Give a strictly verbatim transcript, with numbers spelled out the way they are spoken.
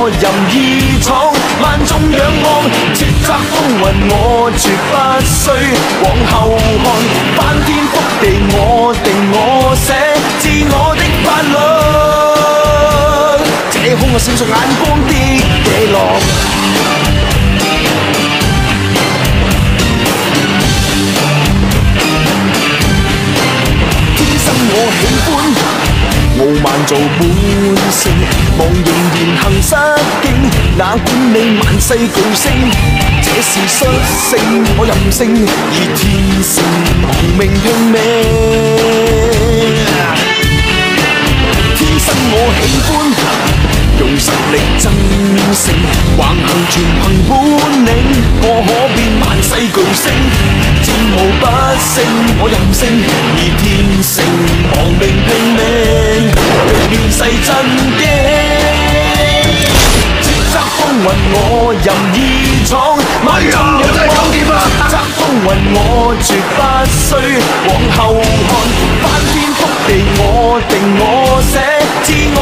我任意闖，萬眾仰望，叱咤風雲我絕不需往後看，翻天覆地我定我寫，自我的法律，這空我閃爍眼光的野狼。天生我喜歡傲慢做本性，望仍然行失敬，哪管你萬世巨星，這是率性，我任性，而天性亡命拼命。天生我喜歡用實力爭勝，橫行全憑本領，我可變萬世巨星，戰無不勝，我任性，而天性亡命拼命，令亂世震驚。叱咤風雲我任意闖，萬眾仰望，叱咤風雲我絕不需往後看，翻天覆地我定我寫。